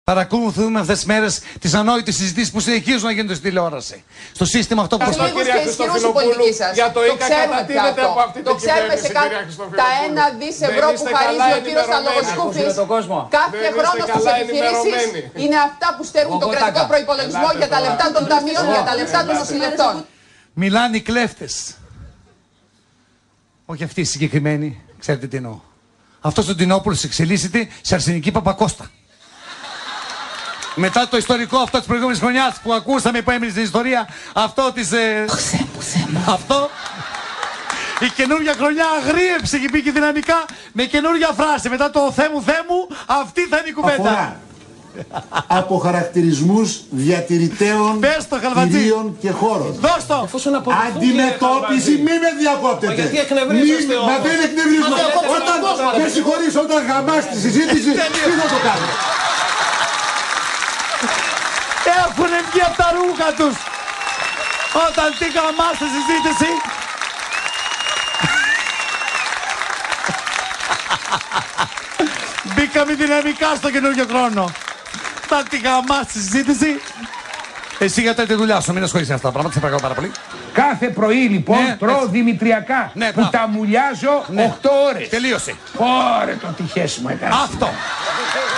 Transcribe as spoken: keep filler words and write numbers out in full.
Παρακολουθούμε αυτές τις μέρες τις ανόητες συζητήσεις που συνεχίζουν να γίνονται στην τηλεόραση. Στο σύστημα αυτό που προσπαθεί. Κυρία Χριστοφιλοπούλου, για το ΙΚΑ κατατίθεται από αυτή την κυβέρνηση, κυρία Χριστοφιλοπούλου. Τα ένα δις ευρώ που χαρίζει ο κύριος Αλογοσκούφης κάθε χρόνο στις επιχειρήσεις είναι αυτά που στέλνουν τον κρατικό προϋπολογισμό για τα λεφτά των ταμείων, για τα λεφτά των νοσηλευτών. Μιλάνε οι κλέφτες. Όχι αυτή η συγκεκριμένη, ξέρετε τι εννοώ. Αυτός ο Τινόπουλος εξελίσσεται σε αρσενική Παπακώστα. Μετά το ιστορικό αυτό της προηγούμενης χρονιάς που ακούσαμε που έμεινε στην ιστορία, αυτό της... Ε... αυτό... Η καινούργια χρονιά αγρίεψε και πήγε δυναμικά με καινούργια φράση. Μετά το «Θεέ μου, Θεέ μου», αυτή θα είναι η κουβέντα. Αφορά από χαρακτηρισμούς διατηρητέων κτηρίων και χώρων. Δώσ' το! Αντιμετώπιση, μη με διακόπτετε. Γιατί εκνευρίζεστε όμως. Μα δεν εκνευρίζουμε. Όταν, με συγχωρείς, όταν γαμάς τη συζήτηση, τι θα το κάνω. Έχουνε βγει από τα ρούχα τους. Όταν τι γαμάς τη συζήτηση. Μπήκαμε δυναμικά στο καινούργιο χρόνο. Όταν τι γαμάς τη συζήτηση. Εσύ για τη δουλειά σου, μην ασχολείσαι αυτά τα πράγματα, σε παρακαλώ πάρα πολύ. Κάθε πρωί λοιπόν ναι, τρώω έτσι. Δημητριακά ναι, που τα μουλιάζω ναι. οκτώ ώρες. Τελείωσε. Ωρε το τυχές μου έκανε. Αυτό.